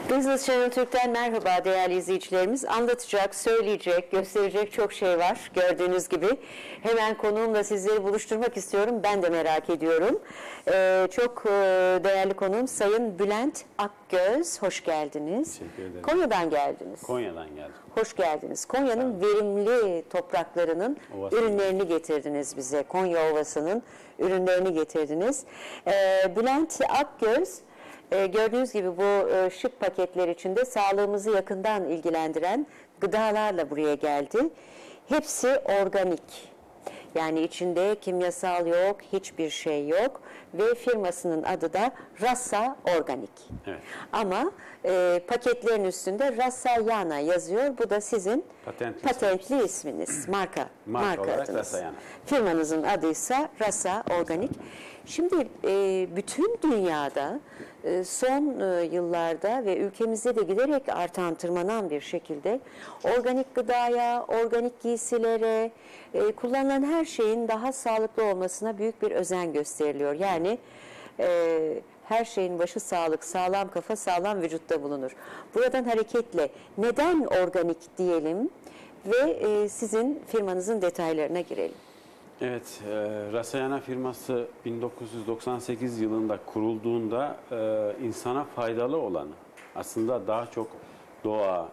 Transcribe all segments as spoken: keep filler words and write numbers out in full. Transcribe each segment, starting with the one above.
Business Channel Türk'ten merhaba değerli izleyicilerimiz. Anlatacak, söyleyecek, gösterecek çok şey var gördüğünüz gibi. Hemen konuğumla sizleri buluşturmak istiyorum. Ben de merak ediyorum. Ee, çok e, değerli konuğum Sayın Bülent Akgöz. Hoş geldiniz. Teşekkür ederim. Konya'dan geldiniz. Konya'dan geldim. Hoş geldiniz. Konya'nın verimli topraklarının Ovası. ürünlerini getirdiniz bize. Konya Ovası'nın ürünlerini getirdiniz. Ee, Bülent Akgöz, Ee, gördüğünüz gibi bu e, şık paketler içinde sağlığımızı yakından ilgilendiren gıdalarla buraya geldi. Hepsi organik. Yani içinde kimyasal yok, hiçbir şey yok ve firmasının adı da Rasa Organik. Evet. Ama e, paketlerin üstünde Rasayana yazıyor. Bu da sizin Patentli, patentli isminiz, marka, Marka marka olarak adınız. Rasayana. Firmanızın adıysa Rasa Organik. Şimdi e, bütün dünyada e, son e, yıllarda ve ülkemizde de giderek artan, tırmanan bir şekilde organik gıdaya, organik giysilere, e, kullanılan her şeyin daha sağlıklı olmasına büyük bir özen gösteriliyor. Yani e, her şeyin başı sağlık, sağlam kafa, sağlam vücutta bulunur. Buradan hareketle neden organik diyelim ve e, sizin firmanızın detaylarına girelim. Evet, e, Rasayana firması bin dokuz yüz doksan sekiz yılında kurulduğunda e, insana faydalı olanı, aslında daha çok doğa,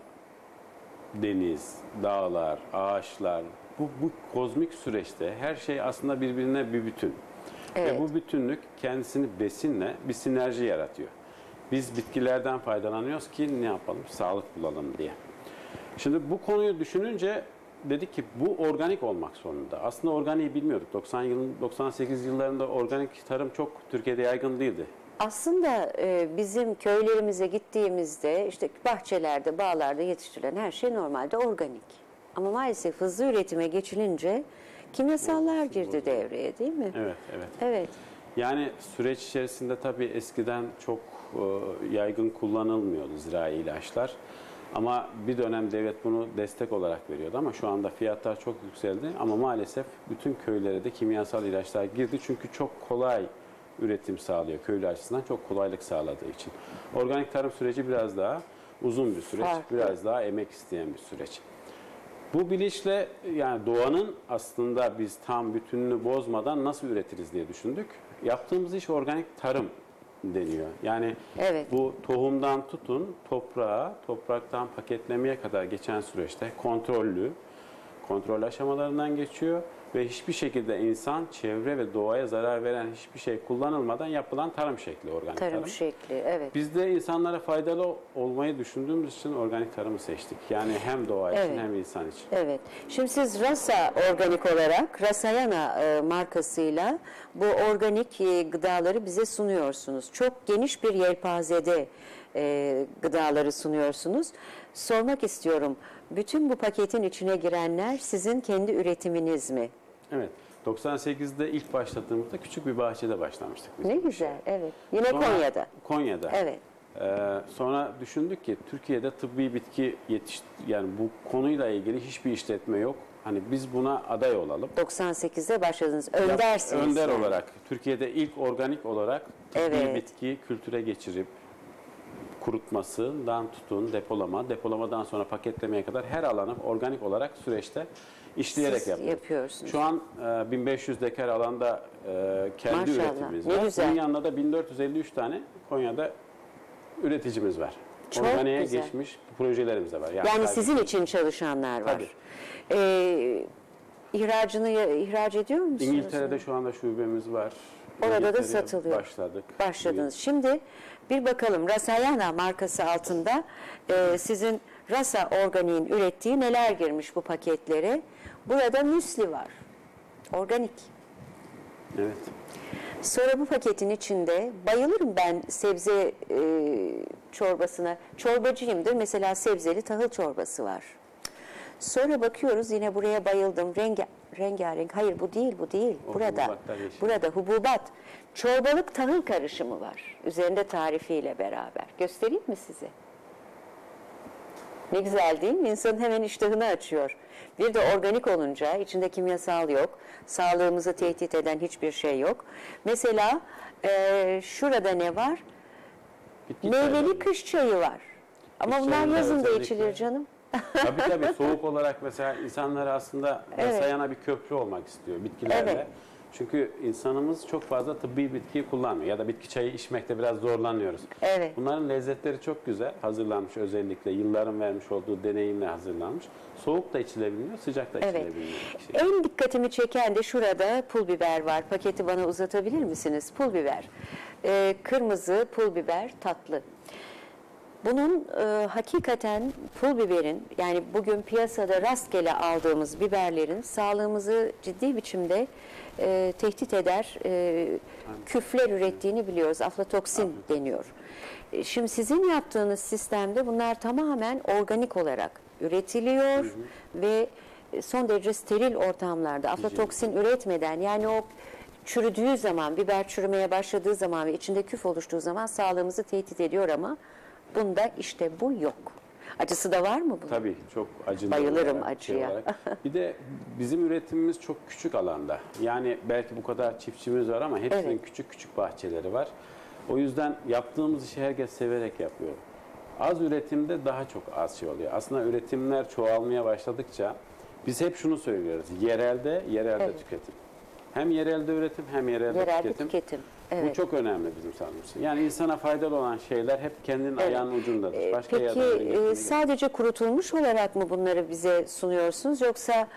deniz, dağlar, ağaçlar, bu, bu kozmik süreçte her şey aslında birbirine bir bütün. Evet. Ve bu bütünlük kendisini besinle bir sinerji yaratıyor. Biz bitkilerden faydalanıyoruz ki ne yapalım? Sağlık bulalım diye. Şimdi bu konuyu düşününce dedik ki bu organik olmak zorunda. Aslında organiği bilmiyorduk. doksan yılın doksan sekiz yıllarında organik tarım çok Türkiye'de yaygın değildi. Aslında e, bizim köylerimize gittiğimizde işte bahçelerde, bağlarda yetiştirilen her şey normalde organik. Ama maalesef hızlı üretime geçilince kimyasallar girdi devreye, değil mi? Evet, evet. Evet. Yani süreç içerisinde tabii eskiden çok e, yaygın kullanılmıyordu zirai ilaçlar. Ama bir dönem devlet bunu destek olarak veriyordu ama şu anda fiyatlar çok yükseldi. Ama maalesef bütün köylere de kimyasal ilaçlar girdi çünkü çok kolay üretim sağlıyor. Köylü açısından çok kolaylık sağladığı için. Organik tarım süreci biraz daha uzun bir süreç, Farklı. biraz daha emek isteyen bir süreç. Bu bilinçle yani doğanın aslında biz tam bütününü bozmadan nasıl üretiriz diye düşündük. Yaptığımız iş organik tarım deniyor. Yani Evet. bu tohumdan tutun toprağa, topraktan paketlemeye kadar geçen süreçte kontrollü, kontrol aşamalarından geçiyor ve hiçbir şekilde insan, çevre ve doğaya zarar veren hiçbir şey kullanılmadan yapılan tarım şekli organik tarım. Tarım şekli, evet. Biz de insanlara faydalı olmayı düşündüğümüz için organik tarımı seçtik. Yani hem doğa için Evet. hem insan için. Evet. Şimdi siz Rasa Organik olarak Rasayana e, markasıyla bu organik e, gıdaları bize sunuyorsunuz. Çok geniş bir yelpazede e, gıdaları sunuyorsunuz. Sormak istiyorum, bütün bu paketin içine girenler sizin kendi üretiminiz mi? Evet. doksan sekizde ilk başladığımızda küçük bir bahçede başlamıştık biz. Ne güzel, evet. Yine Sonra- Konya'da. Konya'da. Evet. Ee, sonra düşündük ki Türkiye'de tıbbi bitki yetiş yani bu konuyla ilgili hiçbir işletme yok. Hani biz buna aday olalım. doksan sekizde başladınız. Öndersiniz. Önder yani. olarak Türkiye'de ilk organik olarak tıbbi Evet. bitki kültüre geçirip kurutmasından tutun depolama, depolamadan sonra paketlemeye kadar her alanı organik olarak süreçte işleyerek Siz yapıyoruz. yapıyorsunuz. Şu an e, bin beş yüz dekar alanda e, kendi Maşallah, üretimimiz ne var. güzel. Bunun yanında da bin dört yüz elli üç tane Konya'da üreticimiz var. Çok Organiğe güzel. geçmiş projelerimiz de var. Yani sadece- sizin için çalışanlar var. Tabii. Ee, ihracını ihraç ediyor musunuz? İngiltere'de şu anda şubemiz var. Orada da İngiltere'ye satılıyor. Başladık. Başladınız. Şimdi bir bakalım Rasayana markası altında e, sizin Rasa Organik'in ürettiği neler girmiş bu paketlere? Burada müsli var. Organik. Evet. Sonra bu paketin içinde bayılırım ben sebze e, çorbasına. Çorbacıyımdır. Mesela sebzeli tahıl çorbası var. Sonra bakıyoruz yine buraya bayıldım. Renga, rengarenk. Hayır bu değil bu değil. O Burada. hububatlar yeşil. Burada hububat. Çorbalık tahıl karışımı var. Üzerinde tarifiyle beraber. Göstereyim mi size? Ne güzel değil mi? İnsanın hemen iştahını açıyor. Bir de organik olunca içinde kimyasal yok. Sağlığımızı tehdit eden hiçbir şey yok. Mesela e, şurada ne var? Bitki Meyveli çayları. kış çayı var. Ama Kış bunlar çayında yazın da özellikle- içilir canım. Tabii tabii, soğuk olarak mesela insanlar aslında Evet. rasayana bir köprü olmak istiyor bitkilerle. Evet. Çünkü insanımız çok fazla tıbbi bitkiyi kullanmıyor ya da bitki çayı içmekte biraz zorlanıyoruz. Evet. Bunların lezzetleri çok güzel, hazırlanmış, özellikle yılların vermiş olduğu deneyimle hazırlanmış. Soğuk da içilebiliyor, sıcak da Evet. içilebiliyor. bir şey. En dikkatimi çeken de şurada pul biber var. Paketi bana uzatabilir misiniz? Pul biber. Ee, kırmızı pul biber, tatlı. Bunun e, hakikaten pul biberin, yani bugün piyasada rastgele aldığımız biberlerin sağlığımızı ciddi biçimde e, tehdit eder, e, küfler ürettiğini biliyoruz. Aflatoksin deniyor. E, Şimdi sizin yaptığınız sistemde bunlar tamamen organik olarak üretiliyor ve son derece steril ortamlarda aflatoksin üretmeden, yani o çürüdüğü zaman, biber çürümeye başladığı zaman ve içinde küf oluştuğu zaman sağlığımızı tehdit ediyor ama bunda işte bu yok. Acısı da var mı bunun? Tabii çok acılı. Bayılırım olarak, şey acıya. olarak. Bir de bizim üretimimiz çok küçük alanda. Yani belki bu kadar çiftçimiz var ama hepsinin Evet. küçük küçük bahçeleri var. O yüzden yaptığımız işi herkes severek yapıyor. Az üretimde daha çok az şey oluyor. Aslında üretimler çoğalmaya başladıkça biz hep şunu söylüyoruz. Yerelde, yerelde Evet. tüketim. Hem yerelde üretim hem yerelde, Yerelde tüketim. tüketim. Bu Evet. çok önemli bizim sanatımızda. Yani insana faydalı olan şeyler hep kendinin ayağının ucundadır. Ee, Başka Peki yerden e, üretilmeye sadece kurutulmuş olarak mı bunları bize sunuyorsunuz, yoksa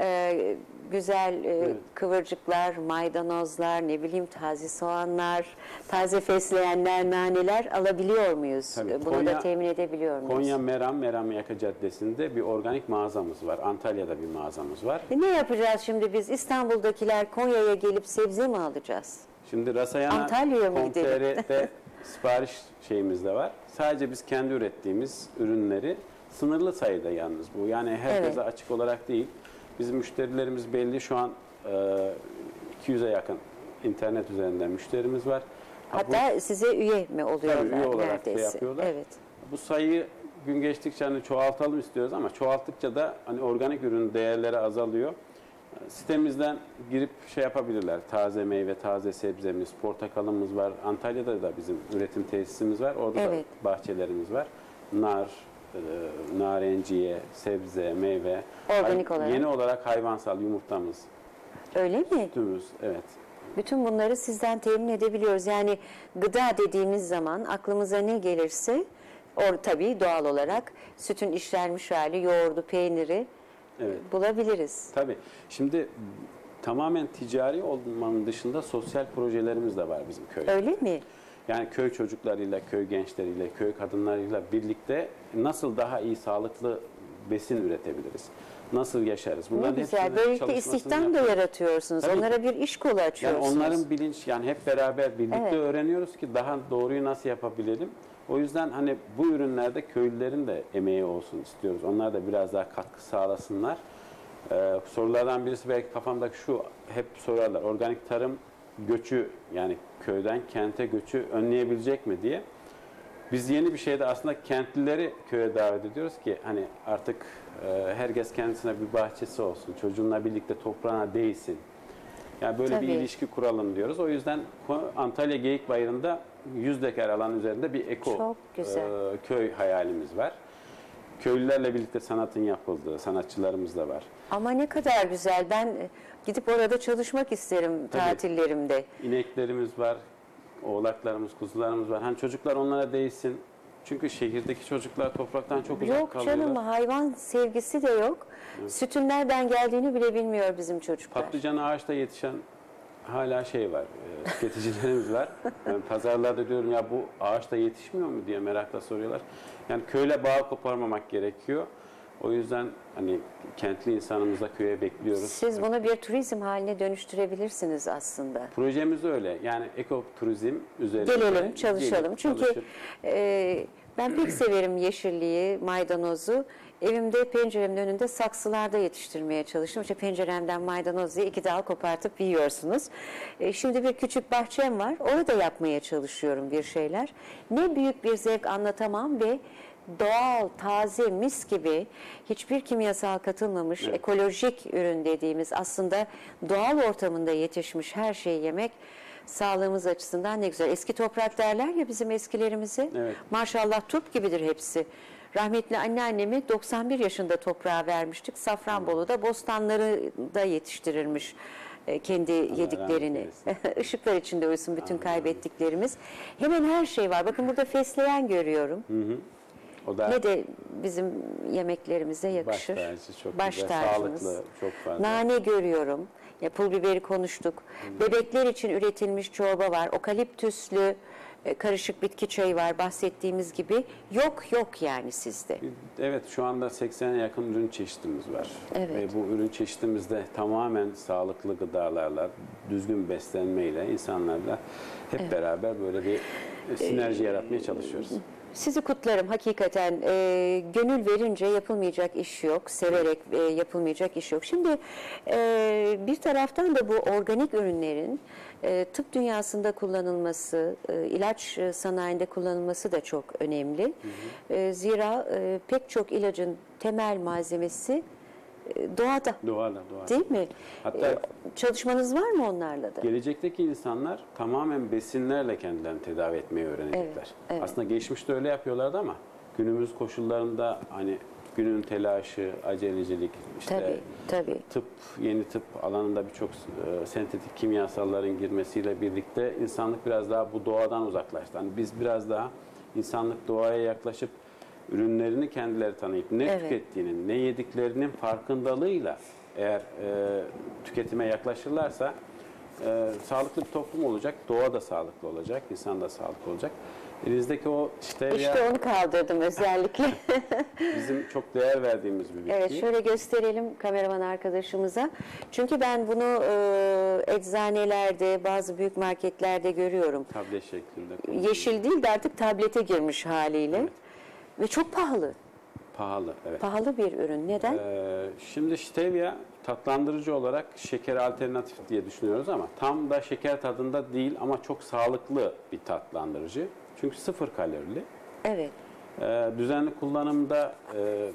e, güzel e, kıvırcıklar, maydanozlar, ne bileyim taze soğanlar, taze fesleğenler, naneler alabiliyor muyuz? Tabii, Bunu da Konya- temin edebiliyor muyuz? Konya Meram, Meram Yaka Caddesi'nde bir organik mağazamız var. Antalya'da bir mağazamız var. E, ne yapacağız şimdi biz? İstanbul'dakiler Konya'ya gelip sebze mi alacağız? Şimdi Rasayana Antalya'ya mı nokta com nokta gidelim? tr'de sipariş şeyimiz de var. Sadece biz kendi ürettiğimiz ürünleri, sınırlı sayıda yalnız bu. Yani herkese Evet. açık olarak değil. Bizim müşterilerimiz belli. Şu an e, iki yüze yakın internet üzerinden müşterimiz var. Ha, bu- Hatta size üye mi oluyorlar Tabii, üye olarak da neredeyse? yapıyorlar. Evet. Bu sayıyı gün geçtikçe hani çoğaltalım istiyoruz ama çoğalttıkça da hani organik ürün değerleri azalıyor. Sitemizden girip şey yapabilirler. Taze meyve, taze sebzemiz, portakalımız var. Antalya'da da bizim üretim tesisimiz var. Orada Evet. da bahçelerimiz var. Nar, e, narenciye, sebze, meyve. Organik Hay- olarak. Yeni olarak hayvansal yumurtamız, Öyle mi? sütümüz, evet. Bütün bunları sizden temin edebiliyoruz. Yani gıda dediğimiz zaman aklımıza ne gelirse, or tabii doğal olarak sütün işlenmiş hali, yoğurdu, peyniri Evet. bulabiliriz. Tabii. Şimdi tamamen ticari olmanın dışında sosyal projelerimiz de var bizim köyde. Öyle mi? Yani köy çocuklarıyla, köy gençleriyle, köy kadınlarıyla birlikte nasıl daha iyi sağlıklı besin üretebiliriz? Nasıl yaşarız? Ne Bunların güzel. hepsinin Böylelikle çalışmasını istihdam da yapıyoruz. yaratıyorsunuz. Tabii Onlara bir iş kolu Yani açıyorsunuz. onların bilinç, yani hep beraber birlikte Evet. öğreniyoruz ki daha doğruyu nasıl yapabilelim. O yüzden hani bu ürünlerde köylülerin de emeği olsun istiyoruz. Onlar da biraz daha katkı sağlasınlar. Ee, sorulardan birisi belki kafamdaki şu, hep sorarlar. Organik tarım göçü, yani köyden kente göçü önleyebilecek mi diye. Biz yeni bir şeyde aslında kentlileri köye davet ediyoruz ki hani artık e, herkes kendisine bir bahçesi olsun, çocuğunla birlikte toprağına değsin. Yani böyle Tabii. bir ilişki kuralım diyoruz. O yüzden Ko- Antalya Geyikbayırı'nda yüz dekar alan üzerinde bir eko Çok güzel. e, köy hayalimiz var. Köylülerle birlikte sanatın yapıldığı, sanatçılarımız da var. Ama ne kadar güzel. Ben e, gidip orada çalışmak isterim Tabii. tatillerimde. İneklerimiz var, oğlaklarımız, kuzularımız var. Hani çocuklar onlara değsin. Çünkü şehirdeki çocuklar topraktan çok uzak Yok kalıyorlar. canım, hayvan sevgisi de yok. Sütün nereden geldiğini bile bilmiyor bizim çocuklar. Patlıcan ağaçta yetişen hala şey var, e, tüketicilerimiz var. Ben pazarlarda diyorum ya bu ağaçta yetişmiyor mu diye merakla soruyorlar. Yani köyle bağ koparmamak gerekiyor. O yüzden hani kentli insanımızla köye bekliyoruz. Siz bunu bir turizm haline dönüştürebilirsiniz aslında. Projemiz öyle. Yani ekoturizm üzerinde. Gelelim, çalışalım. gelip Çünkü çalışıp- e, ben pek severim yeşilliği, maydanozu. Evimde penceremin önünde saksılarda yetiştirmeye çalıştım. İşte penceremden maydanoz diye iki dal kopartıp yiyorsunuz. E, şimdi bir küçük bahçem var. Orada yapmaya çalışıyorum bir şeyler. Ne büyük bir zevk anlatamam ve doğal, taze, mis gibi, hiçbir kimyasal katılmamış, ekolojik ürün dediğimiz, aslında doğal ortamında yetişmiş her şeyi yemek sağlığımız açısından ne güzel. Eski toprak derler ya bizim eskilerimize. Evet. Maşallah turp gibidir hepsi. Rahmetli anneannemi doksan bir yaşında toprağa vermiştik. Safranbolu'da bostanları da yetiştirirmiş e, kendi yediklerini. Işıklar içinde uyusun bütün kaybettiklerimiz. Hemen her şey var. Bakın burada fesleğen görüyorum. Hı hı. O da Ne de bizim yemeklerimize yakışır. baş tacı, çok Baş güzel, tacımız. sağlıklı, çok fazla. Nane görüyorum. Ya, pul biberi konuştuk. Bebekler için üretilmiş çorba var. Okaliptüslü e, karışık bitki çayı var. Bahsettiğimiz gibi yok yok yani sizde. Evet, şu anda seksene yakın ürün çeşitimiz var. Evet. Ve bu ürün çeşitimizde tamamen sağlıklı gıdalarla, düzgün beslenmeyle, insanlarla hep beraber böyle bir sinerji yaratmaya çalışıyoruz. Sizi kutlarım hakikaten. E, gönül verince yapılmayacak iş yok. Severek e, yapılmayacak iş yok. Şimdi e, bir taraftan da bu organik ürünlerin e, tıp dünyasında kullanılması, e, ilaç e, sanayinde kullanılması da çok önemli. Hı hı. E, zira e, pek çok ilacın temel malzemesi e, doğada. Doğada, doğada. Değil mi? Hatta E, çalışmanız var mı onlarla da? gelecekteki insanlar tamamen besinlerle kendilerini tedavi etmeyi öğrenecekler. Evet, evet. Aslında geçmişte öyle yapıyorlardı ama günümüz koşullarında hani günün telaşı, acelecilik, işte Tabii, tabii. tıp, yeni tıp alanında birçok e, sentetik kimyasalların girmesiyle birlikte insanlık biraz daha bu doğadan uzaklaştı. Hani biz biraz daha insanlık doğaya yaklaşıp ürünlerini kendileri tanıyıp ne Evet. tükettiğinin, ne yediklerinin farkındalığıyla eğer e, tüketime yaklaşırlarsa e, sağlıklı bir toplum olacak, doğa da sağlıklı olacak, insan da sağlıklı olacak. Elinizdeki o stevia İşte onu kaldırdım özellikle. bizim çok değer verdiğimiz bir bitki. Evet, şöyle gösterelim kameraman arkadaşımıza. Çünkü ben bunu e, eczanelerde, bazı büyük marketlerde görüyorum. Tablet şeklinde. Yeşil değil de artık tablete girmiş haliyle. Evet. Ve çok pahalı. Pahalı, evet. Pahalı bir ürün. Neden? Ee, şimdi stevia tatlandırıcı olarak şeker alternatif diye düşünüyoruz ama tam da şeker tadında değil ama çok sağlıklı bir tatlandırıcı. Çünkü sıfır kalorili. Evet. Ee, düzenli kullanımda e,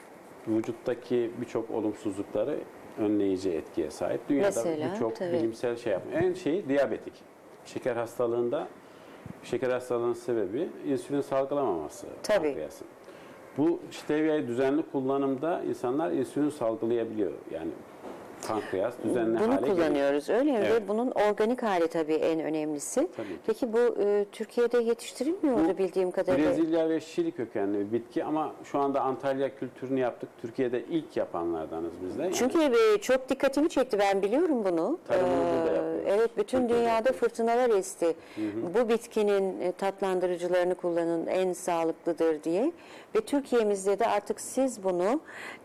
vücuttaki birçok olumsuzlukları önleyici etkiye sahip. Dünyada Mesela, birçok tabii. bilimsel şey yapıyor. En şeyi diyabetik. Şeker hastalığında şeker hastalığının sebebi insülin salgılamaması. Tabii. pankreasın. Bu stevia'yı düzenli kullanımda insanlar insülin salgılayabiliyor. Yani pankreas düzenli Bunu hale geliyor. kullanıyoruz öyle mi? Evet. Ve bunun organik hali tabii en önemlisi. Tabii ki. Peki bu e, Türkiye'de yetiştirilmiyordu Bu bildiğim kadarıyla. Brezilya ve Şili kökenli bir bitki ama şu anda Antalya kültürünü yaptık. Türkiye'de ilk yapanlardanız biz de. Yani Çünkü e, çok dikkatimi çekti, ben biliyorum bunu. Tarımını burada Ee, yapıyoruz. Evet, bütün Türkiye'de dünyada yapıyoruz. fırtınalar esti. Bu bitkinin e, tatlandırıcılarını kullanın, en sağlıklıdır diye. Ve Türkiye'mizde de artık siz bunu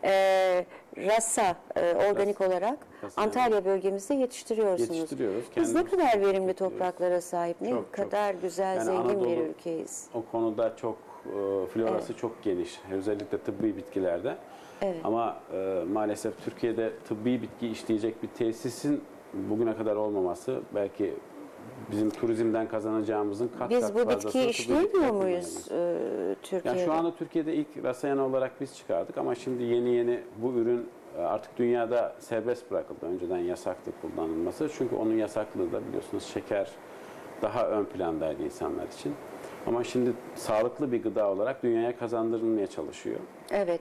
e, rasa, e, organik olarak Rasa, Antalya bölgemizde yetiştiriyorsunuz. Yetiştiriyoruz, Biz ne kendimiz kadar verimli yapıyoruz. topraklara sahip, ne Çok, çok. kadar güzel, Yani zengin bir Anadolu ülkeyiz. o konuda çok e, florası çok geniş. Özellikle tıbbi bitkilerde. Evet. Ama e, maalesef Türkiye'de tıbbi bitki işleyecek bir tesisin bugüne kadar olmaması belki bizim turizmden kazanacağımızın kat Biz kat bu fazlasını bitkiyi tıbbi işleyemiyor bitkiler muyuz kullanıyoruz. e, Türkiye'de? Yani şu anda Türkiye'de ilk rasayan olarak biz çıkardık ama şimdi yeni yeni bu ürün e, artık dünyada serbest bırakıldı. Önceden yasaktı kullanılması. Çünkü onun yasaklığı da biliyorsunuz şeker daha ön plandaydı insanlar için. Ama şimdi sağlıklı bir gıda olarak dünyaya kazandırılmaya çalışıyor. Evet.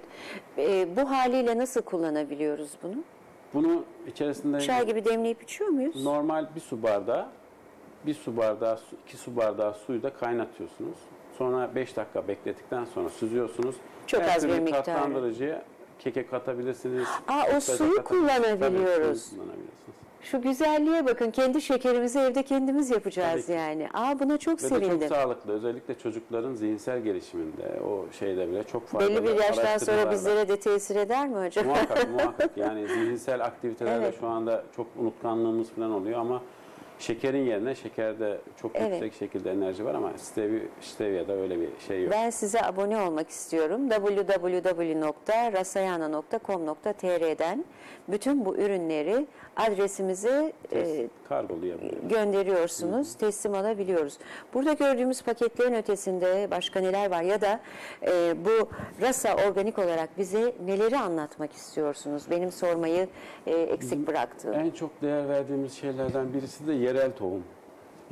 E, bu haliyle nasıl kullanabiliyoruz bunu? Bunu içerisinde Çay gibi demleyip içiyor muyuz? normal bir su bardağı, bir su bardağı, su- iki su bardağı suyu da kaynatıyorsunuz. Sonra beş dakika beklettikten sonra süzüyorsunuz. Çok Her az bir türlü miktar. tatlandırıcıya keke katabilirsiniz. Aa, o sütlaca suyu katabilirsiniz. kullanabiliyoruz. Tabii, suyu kullanabilirsiniz. Şu güzelliğe bakın, kendi şekerimizi evde kendimiz yapacağız Tabii ki. yani. Aa, buna çok Ve de çok sevindim. sağlıklı. Özellikle çocukların zihinsel gelişiminde o şeyde bile çok faydalı. Belli bir yaştan sonra araştırmalar var. bizlere de tesir eder mi hocam? Muhakkak muhakkak yani zihinsel aktivitelerde Evet. şu anda çok unutkanlığımız falan oluyor ama şekerin yerine şekerde çok Evet. yüksek şekilde enerji var ama stevia, stevia'da öyle bir şey yok. Ben size abone olmak istiyorum. double-u double-u double-u nokta rasayana nokta com nokta t r'den bütün bu ürünleri adresimize e, Kargolayabiliyoruz. gönderiyorsunuz, teslim alabiliyoruz. Burada gördüğümüz paketlerin ötesinde başka neler var ya da e, bu rasa organik olarak bize neleri anlatmak istiyorsunuz? Benim sormayı e, eksik bıraktığım. En çok değer verdiğimiz şeylerden birisi de yerel tohum.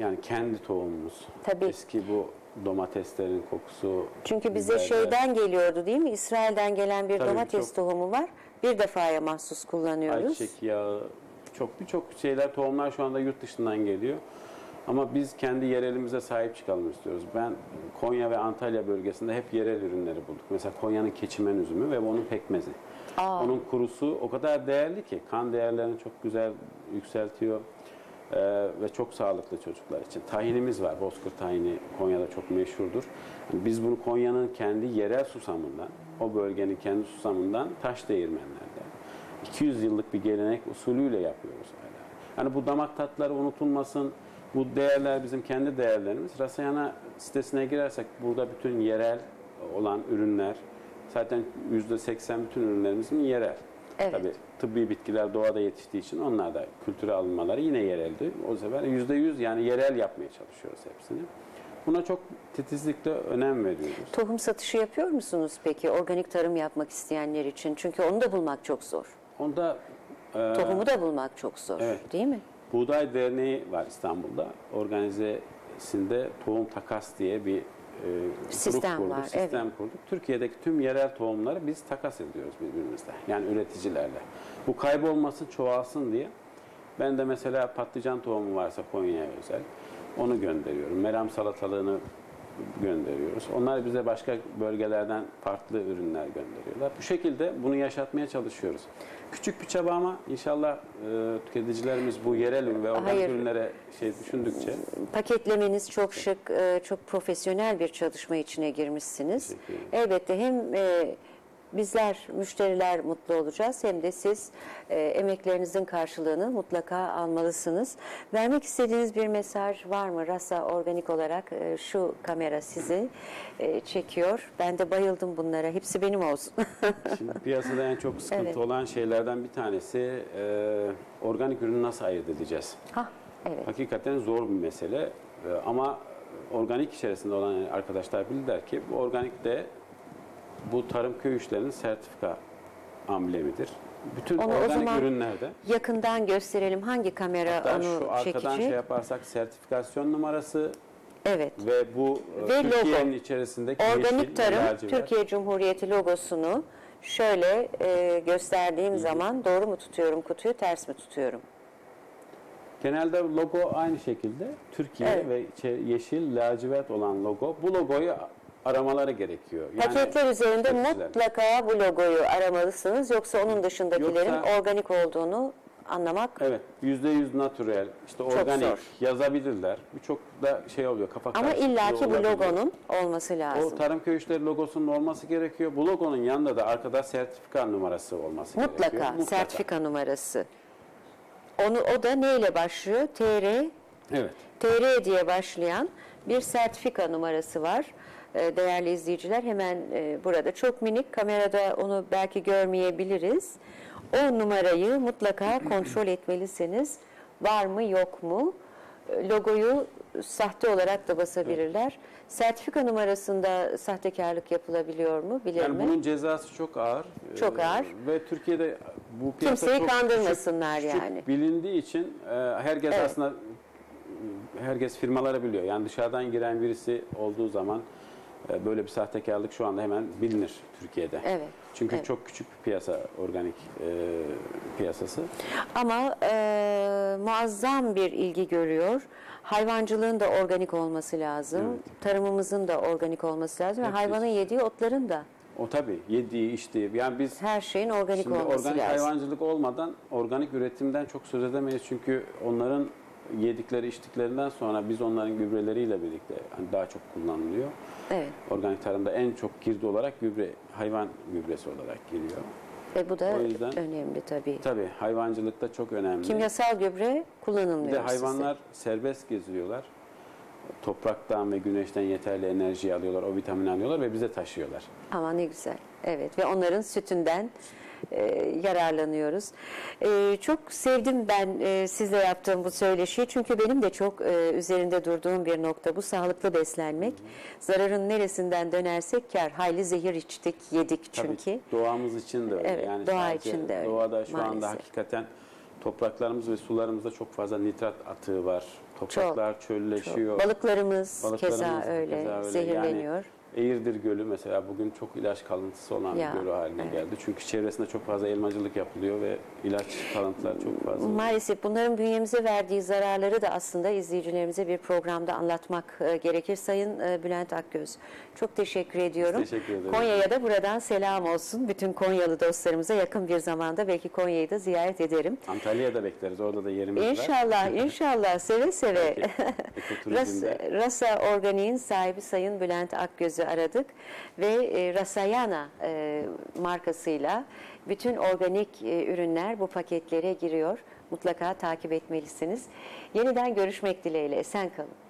Yani kendi tohumumuz. Tabii. Eski bu domateslerin kokusu. Çünkü bize biberler. şeyden geliyordu değil mi? İsrail'den gelen bir Tabii, domates çok- tohumu var. Bir defaya mahsus kullanıyoruz. Ayçiçek yağı, çok birçok şeyler, tohumlar şu anda yurt dışından geliyor. Ama biz kendi yerelimize sahip çıkalım istiyoruz. Ben Konya ve Antalya bölgesinde hep yerel ürünleri bulduk. Mesela Konya'nın keçimen üzümü ve onun pekmezi. Aa. Onun kurusu o kadar değerli ki kan değerlerini çok güzel yükseltiyor. Ee, ve çok sağlıklı çocuklar için. Tahinimiz var. Bozkır tahini Konya'da çok meşhurdur. Yani biz bunu Konya'nın kendi yerel susamından, o bölgenin kendi susamından taş değirmenlerde iki yüz yıllık bir gelenek usulüyle yapıyoruz hala. Yani bu damak tatları unutulmasın. Bu değerler bizim kendi değerlerimiz. Rasayana sitesine girersek burada bütün yerel olan ürünler, zaten yüzde seksen bütün ürünlerimizin yerel. Evet. Tabii tıbbi bitkiler doğada yetiştiği için onlar da kültüre alınmaları yine yereldi. O sefer yüzde yüz yani yerel yapmaya çalışıyoruz hepsini. Buna çok titizlikle önem veriyoruz. Tohum satışı yapıyor musunuz peki organik tarım yapmak isteyenler için? Çünkü onu da bulmak çok zor. Onda e, Tohumu da bulmak çok zor, evet. değil mi? Buğday Derneği var İstanbul'da. Organizesinde tohum takas diye bir e, Sistem grup kurduk, var, sistem evet. kurduk. Türkiye'deki tüm yerel tohumları biz takas ediyoruz birbirimizle. Yani üreticilerle. Bu kaybolmasın, çoğalsın diye. Ben de mesela patlıcan tohumu varsa Konya'ya özel onu gönderiyorum. Meram salatalığını gönderiyoruz. Onlar bize başka bölgelerden farklı ürünler gönderiyorlar. Bu şekilde bunu yaşatmaya çalışıyoruz. Küçük bir çaba ama inşallah e, tüketicilerimiz bu yerel ürün ve organik Hayır. ürünlere şey düşündükçe Paketlemeniz çok şık, e, çok profesyonel bir çalışma içine girmişsiniz. Teşekkür ederim. Elbette hem e, bizler, müşteriler mutlu olacağız hem de siz e, emeklerinizin karşılığını mutlaka almalısınız. Vermek istediğiniz bir mesaj var mı? Rasa Organik olarak e, şu kamera sizi e, çekiyor. Ben de bayıldım bunlara. Hepsi benim olsun. şimdi piyasada en çok sıkıntı Evet. olan şeylerden bir tanesi e, organik ürünü nasıl ayırt edeceğiz? Hah, evet. Hakikaten zor bir mesele. E, ama organik içerisinde olan arkadaşlar bilirler ki bu organik de bu tarım köy işlerinin sertifika amblemidir. Bütün Onu o organik zaman ürünlerde, yakından gösterelim. Hangi kamera hatta onu şu arkadan çekecek? şey yaparsak sertifikasyon numarası Evet. ve bu e, Ve Türkiye'nin logo. içerisindeki Organik yeşil, Tarım lacivert. Türkiye Cumhuriyeti logosunu şöyle e, gösterdiğim zaman doğru mu tutuyorum kutuyu, ters mi tutuyorum? Genelde logo aynı şekilde Türkiye Evet. ve çe- yeşil lacivert olan logo. Bu logoyu aramaları gerekiyor. Yani Paketler üzerinde tüketiciler. mutlaka bu logoyu aramalısınız. Yoksa onun dışındakilerin Yoksa- organik olduğunu anlamak Evet, yüzde yüz natürel, işte organik zor. yazabilirler. Birçok da şey oluyor, kafa ama karışıklığı illaki bu olabiliyor. logonun olması lazım. O tarım köy işleri logosunun olması gerekiyor. Bu logonun yanında da arkada sertifika numarası olması Mutlaka, gerekiyor. sertifika numarası. Onu o da neyle başlıyor? T R Evet. T R diye başlayan bir sertifika numarası var. Ee, Değerli izleyiciler hemen e, burada çok minik kamerada onu belki görmeyebiliriz. O numarayı mutlaka kontrol etmelisiniz. Var mı yok mu? E, Logoyu sahte olarak da basabilirler. Sertifika numarasında sahtekarlık yapılabiliyor mu? Bilir Yani mi? bunun cezası çok ağır. Çok Ee, ağır. Ve Türkiye'de bu piyasa Kimseyi çok kandırmasınlar küçük, küçük yani. bilindiği için e, herkes Evet. aslında herkes firmaları biliyor. Yani dışarıdan giren birisi olduğu zaman e, böyle bir sahtekarlık şu anda hemen bilinir Türkiye'de. Evet. Çünkü Evet. çok küçük bir piyasa, organik e, piyasası. Ama e, muazzam bir ilgi görüyor. Hayvancılığın da organik olması lazım. Tarımımızın da organik olması lazım. Ve Hepsi. hayvanın yediği otların da O tabii yediği, içtiği. Yani biz her şeyin organik şimdi olması organik lazım. hayvancılık olmadan organik üretimden çok söz edemeyiz. Çünkü onların yedikleri, içtiklerinden sonra biz onların gübreleriyle birlikte hani daha çok kullanılıyor. Evet. Organik tarımda en çok girdi olarak gübre, hayvan gübresi olarak geliyor. Ve bu da O yüzden- önemli tabii. Tabii hayvancılıkta çok önemli. Kimyasal gübre Bir kullanılmıyor de hayvanlar sizde. serbest geziyorlar. Topraktan ve güneşten yeterli enerji alıyorlar, o vitamini alıyorlar ve bize taşıyorlar. Ama ne güzel. Evet ve onların sütünden e, yararlanıyoruz. E, çok sevdim ben e, sizle yaptığım bu söyleşiyi. Çünkü benim de çok e, üzerinde durduğum bir nokta bu sağlıklı beslenmek. Zararın neresinden dönersek kar. Hayli zehir içtik, yedik çünkü. Tabii doğamız için de öyle. Evet, yani doğa sadece için de öyle, Doğada şu anda maalesef. hakikaten topraklarımız ve sularımızda çok fazla nitrat atığı var. Topraklar çölleşiyor. Çok. Balıklarımız, Balıklarımız keza öyle, keza öyle. zehirleniyor. Yani Eğirdir Gölü mesela bugün çok ilaç kalıntısı olan Ya, bir göl haline evet. geldi. Çünkü çevresinde çok fazla elmacılık yapılıyor ve ilaç kalıntıları çok fazla. Maalesef bunların bünyemize verdiği zararları da aslında izleyicilerimize bir programda anlatmak e, gerekir. Sayın e, Bülent Akgöz, çok teşekkür ediyorum. Teşekkür ederim. Konya'ya da buradan selam olsun. Bütün Konyalı dostlarımıza yakın bir zamanda belki Konya'yı da ziyaret ederim. Antalya'ya da bekleriz. Orada da yerimiz var. İnşallah, inşallah seve seve. Belki Ras, ekoturizmde. Rasa Organik'in sahibi Sayın Bülent Akgöz'ü aradık ve e, Rasayana e, markasıyla bütün organik e, ürünler bu paketlere giriyor. Mutlaka takip etmelisiniz. Yeniden görüşmek dileğiyle. Esen kalın.